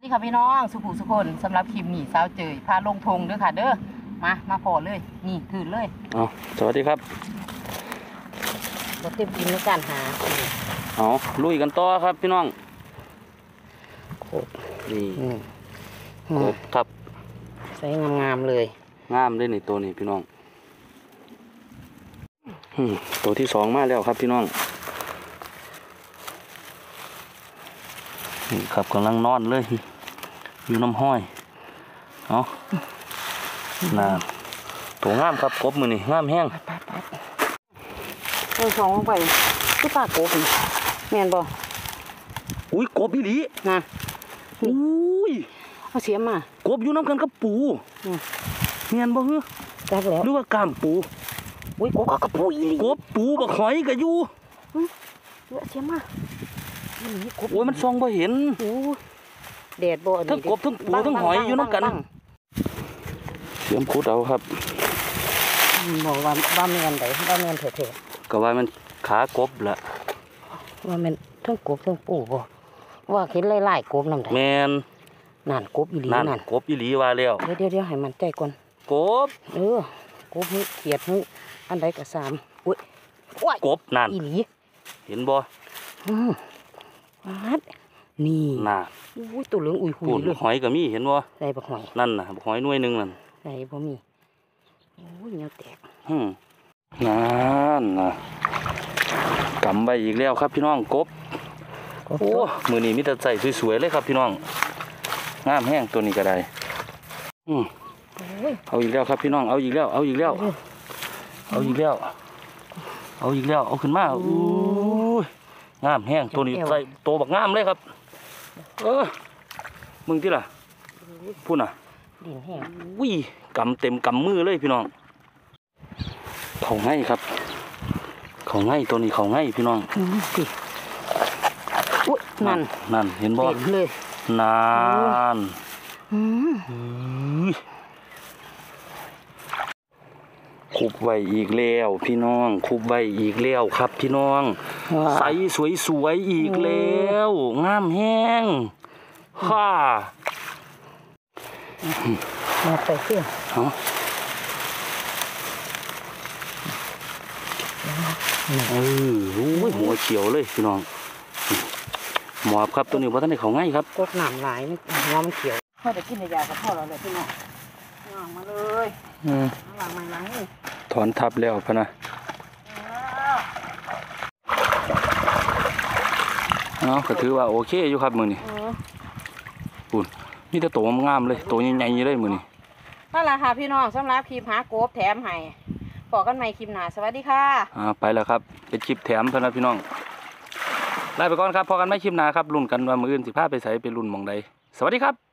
นี่ค่ะพี่น้องสุขุสุคนสำหรับคลิปนี้สาวเจยพาลงทงเด้อค่ะเด้อมาพอเลยนี่ถือเลยสวัสดีครับรถเต็มกินในการหาลุยกันต่อครับพี่น้องนี่กบครับใส่งามๆเลยงามเลยในตัวนี้พี่น้องตัวที่สองมาแล้วครับพี่น้องนี่ครับกำลังนอนเลยอยู่น้ำห้อยน่าตัวงามครับกบมือนี่งามแห้งสองลงไปที่ปากกบแม่นบ่อุ้ยกบอีหลีนะอุ้ยเอาเสียมากบอยู่น้ำกันกับปูแม่นบ่เฮ้อจักแล้วหรือว่ากามปูอุ้ยกบกับปูอีหลีกบปูบักหอยก็อยู่เสียมาโอ้ยมันส่องบ่เห็นแดดบ่ทั้งกบทั้งปูทั้งหอยอยู่น้ำกันเสียมคุดเอาครับบอกว่าแม่นไดว่าแม่นเถิดก็ว่ามันขากบละว่าแม่นทั้งกบทั้งปูบ่ว่าเห็นไล่ๆกบนำได้แม่นนั่นกบอีหลีนั่นกบอีหลีว่าแล้วเดี๋ยวให้มันใจก่อนกบกบเขียดอันใดก็3อุ้ยกบนั่นอีหลีเห็นบ่นี่น่ะอุ้ยตัวเหลืองอุ้ยหุยเลยหอยก็มีเห็นบ่ใส่บักหอยนั่นน่ะบักหอยหน่วยนึงนั่นใส่บ่มีโอ้ยเหนียวแตกนั่นน่ะกำใบอีกแล้วครับพี่น้องกบโอ้มือนี้มีแต่ใส่สวยๆเลยครับพี่น้องงามแห้งตัวนี้ก็ได้เอาอีกแล้วครับพี่น้องเอาอีกแล้วเอาขึ้นมางามแห้งตัวนี้ใส่ตัวบักงามเลยครับมึงที่ล่ะพูดน่ะดินแห้งวิ่กำเต็มกำมือเลยพี่น้องเขาง่ายครับเขาง่ายตัวนี้เขาง่ายพี่น้องนั่นเห็นบ่เลยนั่นคุบไว้อีกแล้วพี่น้องคุบไว้อีกแล้วครับพี่น้องใสสวยๆอีกแล้วงามแห้งมาไปเที่ยวหัวเขียวเลยพี่น้องหมอบครับตัวนี้ว่าท่านในเขาง่ายครับกดหนามหลายหัวมันเขียวพ่อจะกินในยากับพ่อเราเลยพี่น้องวางมาเลยวางมาหลังถอนทับแล้วพะนะก็ถือว่าโอเคอยู่ครับมือนี่ปุ่นนี่แต่ตัวงามเลยตัวใหญ่ๆเลยมือนี่นั่นแหละค่ะพี่น้องสำหรับคลิปหาโกบแถมให้บอกกันใหม่คลิปหน้าสวัสดีค่ะไปแล้วครับเป็นคลิปแถมพะนะพี่น้องลาไปก่อนครับพอกันไม่คลิปหน้าครับรุ่นกันว่ามืออื่น15ไปใส่เป็นรุ่นมองใดสวัสดีครับ